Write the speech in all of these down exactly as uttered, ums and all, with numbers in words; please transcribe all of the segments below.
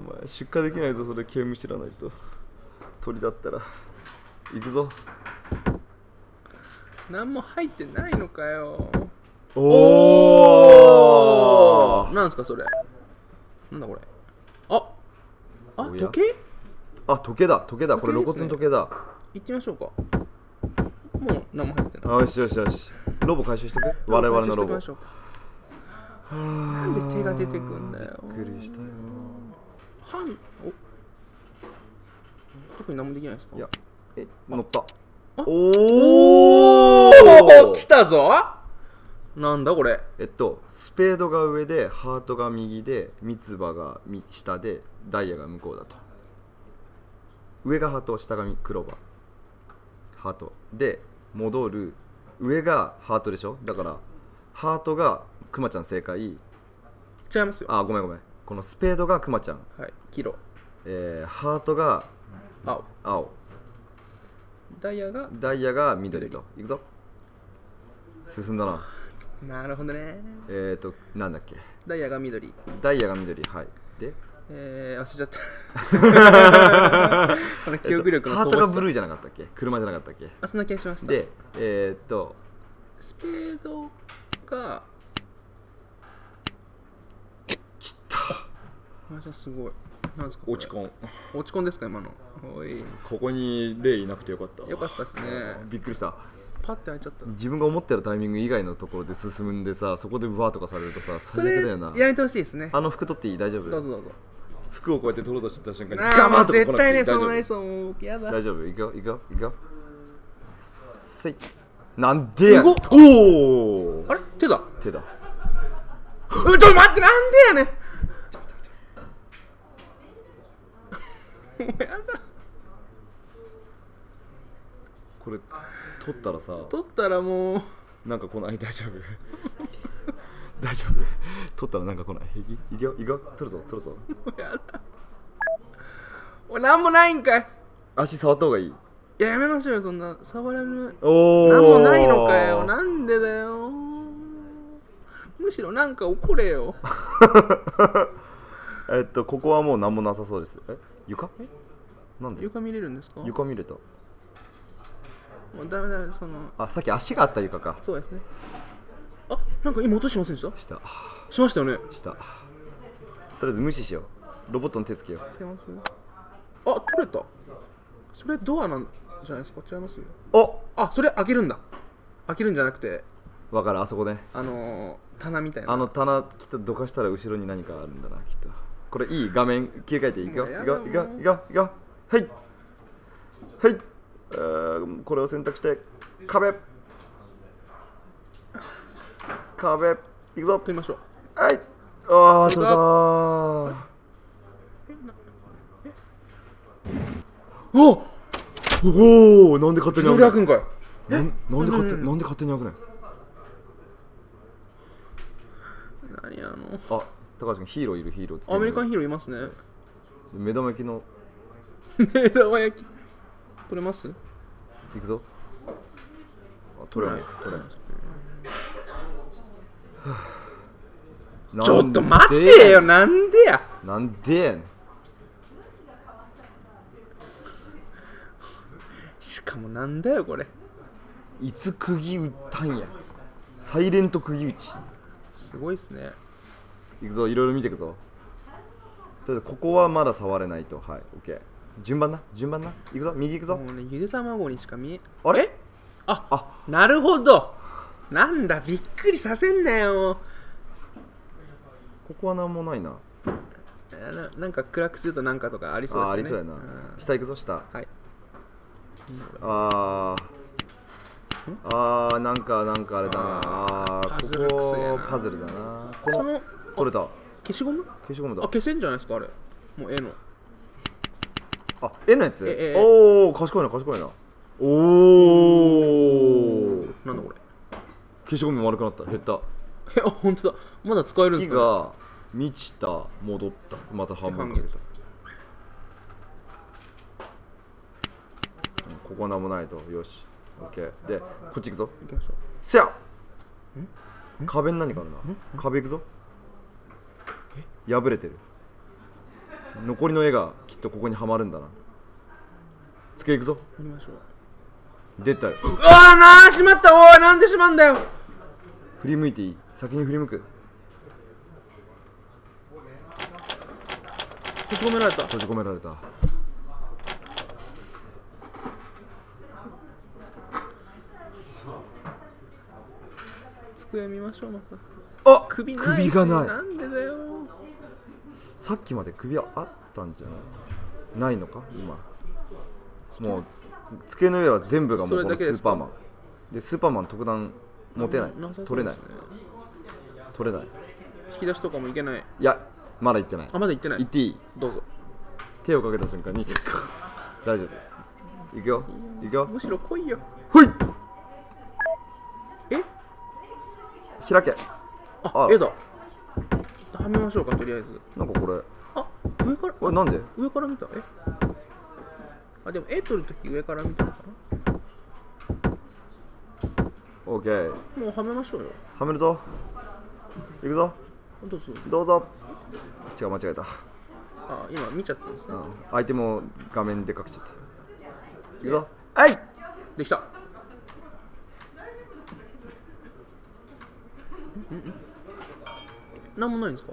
前出荷できないぞ、それ刑務知らないと。鳥だったら行くぞ。 何も入ってないのかよ。 おお、 なんすかそれ。なんだこれ。ああ、時計。 あ、時計だ、時計だ、これ露骨の時計だ。 行ってみましょうか。もう何も入ってない。 よしよしよし、ロボ回収しとけ。我々のロボ。 なんで手が出てくんだよ。 びっくりしたよ。 はん、お、特に何もできないですか。 いや、え、乗った。 おお、来たぞ。なんだこれ。 えっとスペードが上でハートが右で三つ葉が下でダイヤが向こうだと。上がハート、下がクローバー。ハートで戻る。上がハートでしょ。だからハートがクマちゃん正解。違いますよ。 あ、ごめんごめん。このスペードがクマちゃん。 はい、黄色。 えー、ハートが青。 青。 ダイヤがダイヤが緑と。いくぞ。進んだな。 なるほどね。 えっとなんだっけ。 ダイヤが緑。 ダイヤが緑。はい。でえー、忘れちゃったこの記憶力の、 えっと、ハートがブルーじゃなかったっけ。車じゃなかったっけ。 あ、そんな気がしました。 でえー、っとスペードがきた。 あ、じゃあすごい。なんですか落ち込ん。 落ち込んですか今の。おい、 ここにレイいなくてよかった。 よかったですね。 びっくりした。 パッて開いちゃった。 自分が思ってるタイミング以外のところで進むんでさ、そこでブワーとかされるとさ、最悪だよな。 やめてほしいですね。 あの服取っていい？大丈夫？ どうぞどうぞ。 服をこうやって取ろうとしてた瞬間にガガバッと絶対ね、 大そのエソもうやだ。 大丈夫？いくよいくよいくよ。せい。なんでや。おお。 あれ？手だ。 手だ。 う、ちょっと待って、なんでやねん。もうやだ。 これ取ったらさ、 取ったらもうなんか来ない？大丈夫？大丈夫？取ったらなんか来ない？平気？いくよいくよ。取るぞ取るぞ。 もうやだ。おい、なんもないんかい。 足触った方がいい。 いや、やめましょうよ、そんな触らぬ。 おお。 なんもないのかよ。なんでだよ。むしろなんか怒れよ。 えっとここはもう何もなさそうです。え、床？ え、 なんで？ 床見れるんですか？ 床見れた。 もうダメダメ、その。 あ、さっき足があった床か。 そうですね。あ、なんか今音しませんでした？ した。 しましたよね。 した。とりあえず無視しよう。ロボットの手つけよう。 つけます。あ、取れた。それドアなんじゃないですか？違います？ お、 あ、それ開けるんだ。開けるんじゃなくて、 わかる。あそこね。 あのー、棚みたいな。 あの棚きっとどかしたら後ろに何かあるんだな、きっと。これいい？画面切り替えていくよ。いくよいくよいくよいくよ。はいはい。えー、これを選択して壁壁いくぞ。 取りましょう。 はい。ああ、取れたー。おおお、なんで勝手に開くんかい。 なんで勝手なんで勝手に開くねん。 何あの。 あ、高橋君ヒーローいる。ヒーローつける。 アメリカンヒーローいますね。 目玉焼きの。 目玉焼き。取れます？ いくぞ。あ、取れない。取れない。 ちょっと待ってよ、なんでや。 なんでやねん。 しかもなんだよこれ。 いつ釘打ったんや。サイレント釘打ち。 すごいっすね。 いくぞ、いろいろ見ていくぞ。とりあえずここはまだ触れないと。はい、オッケー。順番な、順番な。いくぞ、右いくぞ。 もうね、ゆで卵にしか見え。 あれ？ あ、 あ、 なるほど。なんだ、びっくりさせんなよ。 ここはなんもないな。 な, なんか暗くするとなんかとかありそうですね。 あ、ありそうやな。下行くぞ、下。 はい。 あーあー、なんかなんかあれだな。あー、 パズルここクスやなパズルだな。こそのの取れた。 消しゴム？ 消しゴムだ。 あ、消せんじゃないですかあれ。もう絵の。 あ、絵のやつ？ ええおお、賢いな賢いな。おお。 なんだこれ。 消しゴム丸くなった。減った。 え、あ、本当だ。まだ使えるんですか、ね？ 月が満ちた、戻った。また半分かけた。ここは何もないと。よし。オッケー。で、こっち行くぞ。 行きましょう。 せや。壁に何かあるな。壁行くぞ。破れてる。 残りの絵がきっとここにはまるんだな。机いくぞ。 見ましょう。 出たよ。 うわーなー、しまった。おい、なんでしまんだよ。 振り向いていい？先に振り向く。 閉じ込められた。 閉じ込められた。 机見ましょう。またあ、 首ないし。 首がない。 なんでだよ。 さっきまで首はあったんじゃない？ないのか今。もう机の上は全部がもうこのスーパーマンで、スーパーマン特段持てない、取れない、取れない。 引き出しとかもいけない。 いや、まだ行ってない。 あ、まだ行ってない。 行っていい？ どうぞ。 手をかけた瞬間に大丈夫。行くよ、行くよ。 むしろ来いよ。 ほい。 え？ 開け。 あ、絵だ。はめましょうか、とりあえず。 なんかこれ。 あ、上から。 おい、なんで？ 上から見た。え？あ、でも絵撮るとき上から見たのかな。 オッケー。 もうはめましょうよ。 はめるぞ。行くぞ。 どうぞ。 どうぞ。違う、間違えた。 あ、今見ちゃったんですね。 うん、相手も画面で隠しちゃった。行くぞ。はい。 できた。なんもないんですか？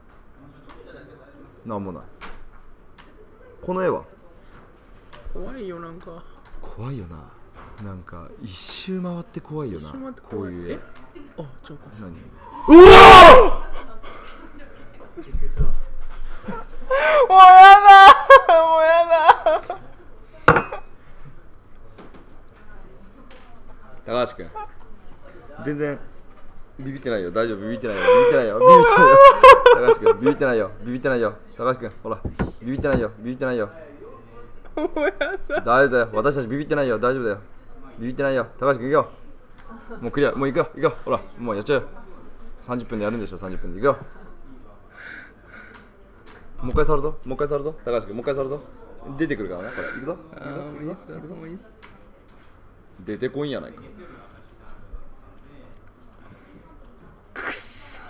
なんもない。この絵は怖いよ、なんか。 怖いよな。なんか一周回って怖いよな。 一周回ってこ怖い。 ういう絵。 え？あ、違うか。 何？うわもうやだもうやだ。 高橋君、全然ビビってないよ。大丈夫、ビビってないよ。ビビってないよ。ビビってないよ。高橋君、ビビってないよ。ビビってないよ。高橋君、ほら、ビビってないよ。ビビってないよ。 もうやだ。 大丈夫だよ。私たちビビってないよ。大丈夫だよ。ビビってないよ。高橋君、行くよ。もうクリア。もう行くよ。行くよ。ほら、もうやっちゃうよ。さんじゅっぷんでやるんでしょ。さんじゅっぷんで行くよ。もう一回触るぞ。もう一回触るぞ。高橋君、もう一回触るぞ。出てくるからね。これ、行くぞ。行くぞ。行くぞ。行くぞ。出てこんやないか。 くっそ。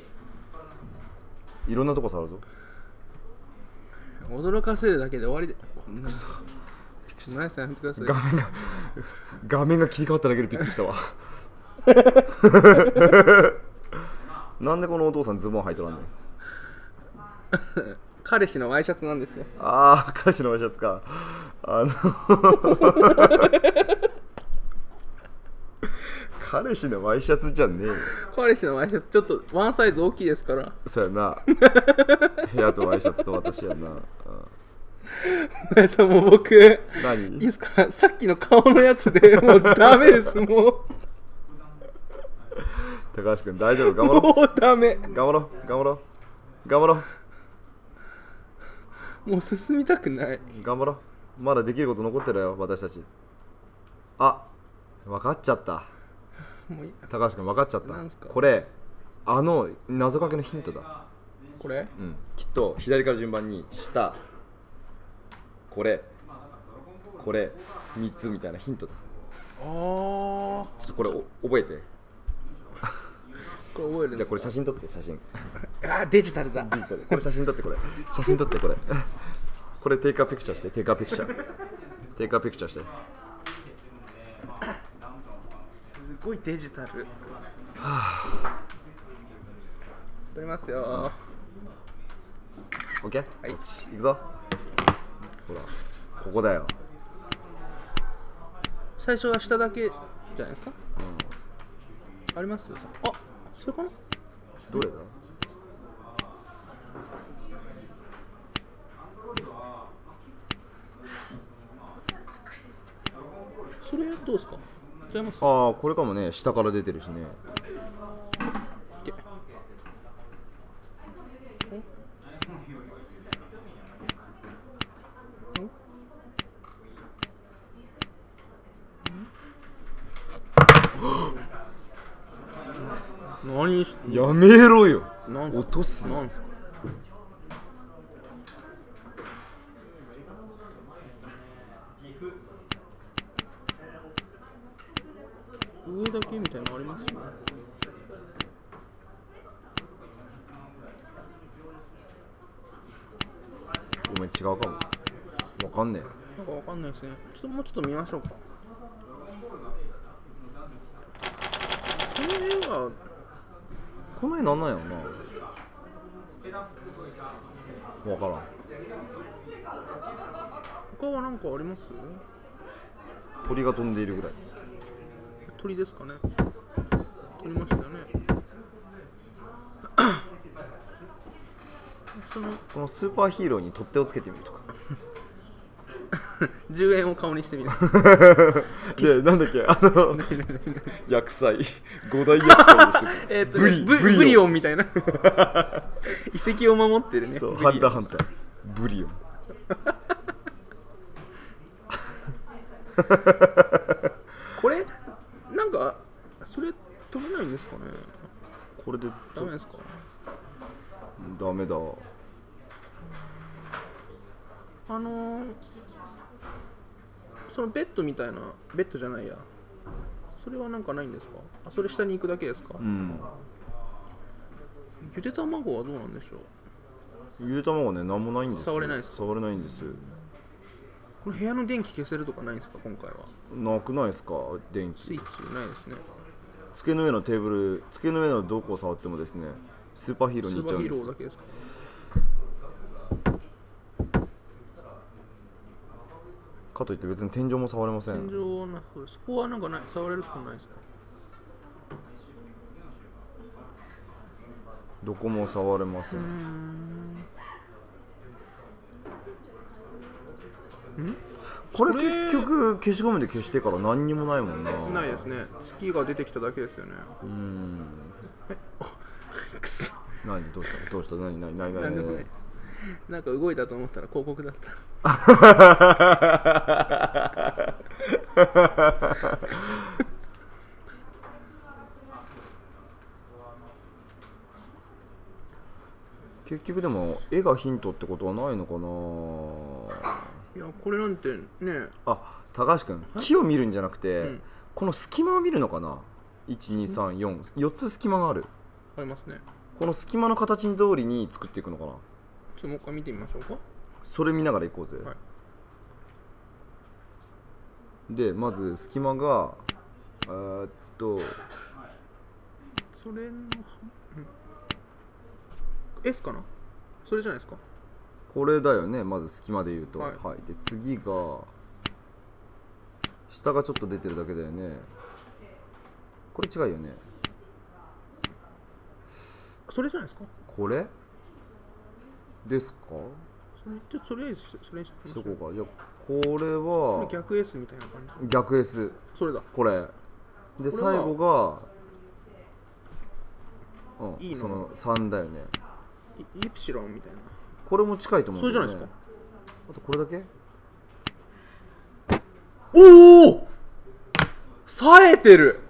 いろんなとこ触るぞ。 驚かせるだけで終わりで。ナイスやめてください。 画面が画面が切り替わっただけでびっくりしたわ。なんでこのお父さんズボン履いとらんねん。 彼氏のワイシャツなんですよ。 ああ、彼氏のワイシャツか。あの彼氏のワイシャツじゃねえよ。 彼氏のワイシャツちょっとワンサイズ大きいですから。 そうやな。部屋とワイシャツと私やな。 ごめんなさい、もう僕何？ いいですか？さっきの顔のやつでもうダメです。もう高橋君大丈夫？頑張ろう。 もうダメ。 頑張ろう。頑張ろう。頑張ろう。 もう進みたくない。 頑張ろう。まだできること残ってるよ、私たち。あ、分かっちゃった。 もういい。 高橋君分かっちゃった。 なんすか？ これあの謎かけのヒントだ。 これ？ うん、きっと左から順番に下、これ、これみっつみたいなヒントだ。 ああ。 ちょっとこれお覚えて。 これ覚えるんですか？ じゃあこれ写真撮って。写真あーデジタルだ。 デジタル。これ写真撮って。これ写真撮って。これこれテイクアピクチャーして。テイクアピクチャーテイクアピクチャーして。 すごいデジタル。はぁ撮りますよ。 オッケー。 はい、 行くぞ。ほらここだよ。 最初は下だけじゃないですか？うん、ありますよ。あ、それかな？ どれだ？ それどうですか？違います？ ああ、これかもね。下から出てるしね。 何しやめろよ。 なんすか？ 落とす。 なんすか？上だけみたいなのありますよ。 ごめん違うかも。わかんねなんかわかんないですね。ちょっともうちょっと見ましょうか。この絵はえ。この絵なんなんやろな。わからん。 他は何かあります？ 鳥が飛んでいるぐらい。 鳥ですかね。鳥ましたよね。そのこのスーパーヒーローに取っ手をつけてみるとか。 じゅうえんを顔にしてみる。 で、なんだっけ、あの薬剤、五大薬剤の人えっとブリブブリオンブリオンみたいな遺跡を守ってるね。 そう、 ブリオンハンターハンターブリオン。 これなんかそれ取れないんですかね。 これでダメですか。 ダメだ。 あのー、そのベッドみたいな、ベッドじゃないや、それはなんかないんですか。あ、それ下に行くだけですか。 うん。 ゆで卵はどうなんでしょう。 ゆで卵ね、なんもないんですよ。 触れないですか。 触れないんです。 この部屋の電気消せるとかないんですか今回は。 なくないですか、電気。 スイッチないですね。 机の上のテーブル、机の上のどこを触ってもですね、スーパーヒーローに行っちゃうんですよ。 スーパーヒーローだけですか。 かといって別に天井も触れません。 天井はな、そこはなんかない、触れるとこないですか。 どこも触れません。 うーん。んこれこれ結局消しゴムで消してから何にもないもんな。 ないですね。月が出てきただけですよね。 うーん。 え、あくそ。 何どうしたどうした何何何何何なんでもない。なんか動いたと思ったら広告だった。結局でも絵がヒントってことはないのかな。 いや、これなんてね。 あ、高橋君、木を見るんじゃなくて、 うん、 この隙間を見るのかな。いち、に、さん、よん、よっつ隙間がある。 ありますね。 この隙間の形通りに作っていくのかな。 ちょっともう一回見てみましょうか。 それ見ながら行こうぜ、 はい、 でまず隙間がえーっとそれの、うん、S かな。それじゃないですか。 これだよね。まず隙間で言うと、 はいはい、で次が下がちょっと出てるだけだよね。これ違うよね。 それじゃないですか。 これですか。 それちょっととりあえずそれにしそこか。じゃあこれこれは逆 S みたいな感じ。 逆 S。 それだ。 これでこれは最後がうんいいのそのさんだよね。 イイプシロンみたいな。 これも近いと思うんだよね。 それじゃないですか。 あとこれだけ。 おお冴えてる。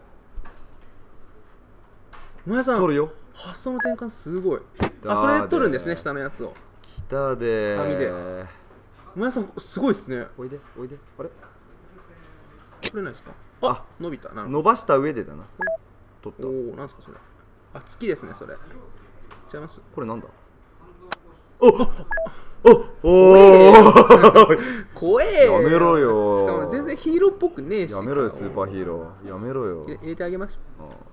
もやさん取るよ。 発想の転換すごい。 たあ、それで取るんですね、下のやつを。 来たでー。 網でもやさんすごいですね。 おいでおいで。あれ取れないですか。あ、 あ伸びたな。 伸ばした上でだな。取った。 おお、なんですかそれ。あ、月ですねそれ。違います。 これなんだ。おおおー怖えよ。 やめろよ。 しかも全然ヒーローっぽくねえし。 やめろよスーパーヒーロー。やめろよ。 入れ入れてあげましょう。 ああ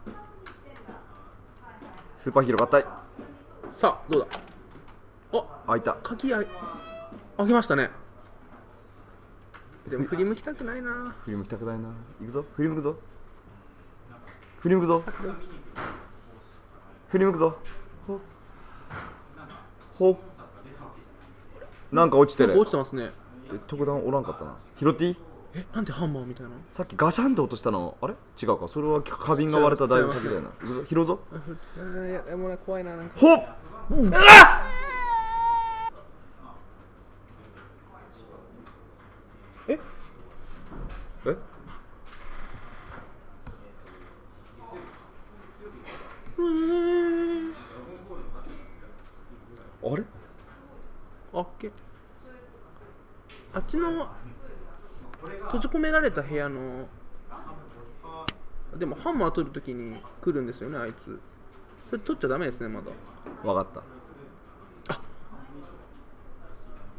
スーパーヒーロー合体。 さあどうだ。あ、 開いた。 鍵あ開けましたね。でも振り向きたくないな。 振り向きたくないな。行くぞ。振り向くぞ。振り向くぞ。振り向くぞ。ほほなんか落ちてる。 落ちてますね。 で特段おらんかったな。拾っていい。 え、なんでハンマーみたいな。 さっきガシャンって落としたのあれ違うか。それは花瓶が割れただいぶ先だよな。行くぞ。拾うぞ。 いやいやもうね怖いななんか。 ほっええあれあっけあっちの閉じ込められた部屋のでもハンマー取るときに来るんですよねあいつ。それ取っちゃダメですねまだ。 わかった。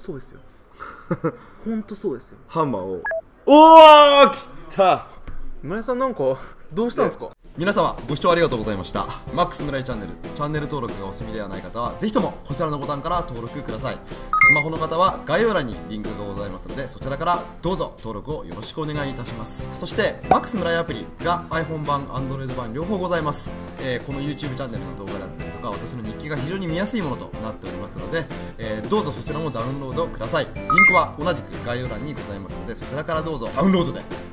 そうですよほんとそうですよ。 ハンマーをおおきた。 村井さんなんかどうしたんですか。 皆様ご視聴ありがとうございました。マックス村井チャンネル、チャンネル登録がお済みではない方はぜひともこちらのボタンから登録ください。スマホの方は概要欄にリンクがございますので、そちらからどうぞ登録をよろしくお願いいたします。そしてマックス村井アプリが iPhone 版 Android 版両方ございます。えー、この YouTube チャンネルの動画だったりとか私の日記が非常に見やすいものとなっておりますので、えー、どうぞそちらもダウンロードください。リンクは同じく概要欄にございますので、そちらからどうぞダウンロードで